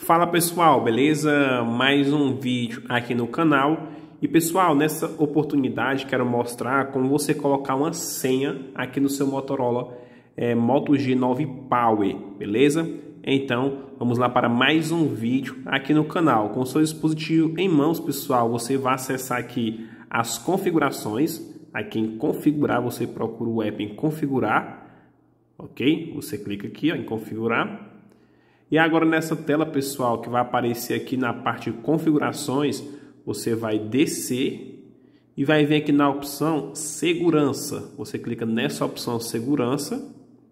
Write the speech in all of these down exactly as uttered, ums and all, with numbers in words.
Fala pessoal, beleza? Mais um vídeo aqui no canal. E pessoal, nessa oportunidade quero mostrar como você colocar uma senha aqui no seu Motorola é, Moto G nove Power, beleza? Então vamos lá para mais um vídeo aqui no canal. Com o seu dispositivo em mãos, pessoal, você vai acessar aqui as configurações. Aqui em configurar, você procura o app em configurar, ok? Você clica aqui ó, em configurar. E agora nessa tela, pessoal, que vai aparecer aqui na parte de configurações, você vai descer e vai vir aqui na opção segurança. Você clica nessa opção segurança.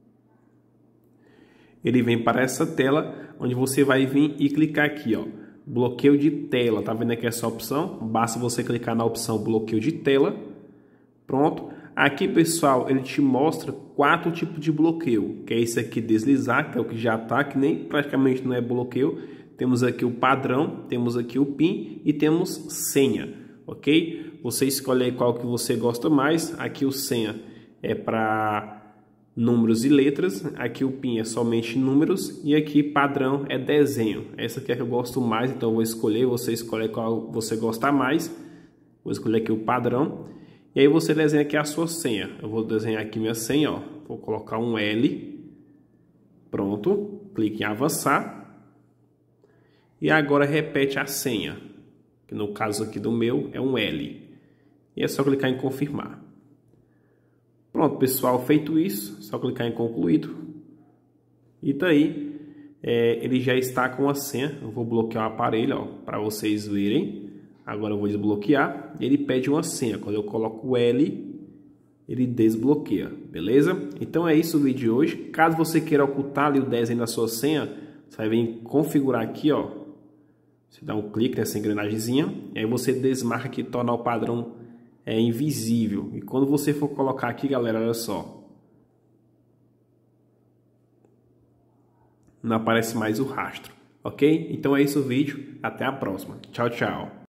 Ele vem para essa tela, onde você vai vir e clicar aqui, ó, bloqueio de tela. Tá vendo aqui essa opção? Basta você clicar na opção bloqueio de tela. Pronto. Aqui, pessoal, ele te mostra quatro tipos de bloqueio, que é esse aqui, deslizar, que é o que já está, que nem praticamente não é bloqueio. Temos aqui o padrão, temos aqui o PIN e temos senha, ok? Você escolhe aí qual que você gosta mais. Aqui o senha é para números e letras, aqui o PIN é somente números e aqui padrão é desenho. Essa aqui é que eu gosto mais, então eu vou escolher, você escolhe qual você gosta mais. Vou escolher aqui o padrão. E aí você desenha aqui a sua senha. Eu vou desenhar aqui minha senha, ó. Vou colocar um L. Pronto. Clique em avançar. E agora repete a senha. Que no caso aqui do meu é um L. E é só clicar em confirmar. Pronto, pessoal. Feito isso, é só clicar em concluído. E daí, é, ele já está com a senha. Eu vou bloquear o aparelho, ó, para vocês verem. Agora eu vou desbloquear. Ele pede uma senha. Quando eu coloco o L, ele desbloqueia. Beleza? Então é isso o vídeo de hoje. Caso você queira ocultar ali o desenho da sua senha, você vai vir configurar aqui, ó. Você dá um clique nessa engrenagemzinha. E aí você desmarca aqui, tornar o padrão é, invisível. E quando você for colocar aqui, galera, olha só. Não aparece mais o rastro. Ok? Então é isso o vídeo. Até a próxima. Tchau, tchau.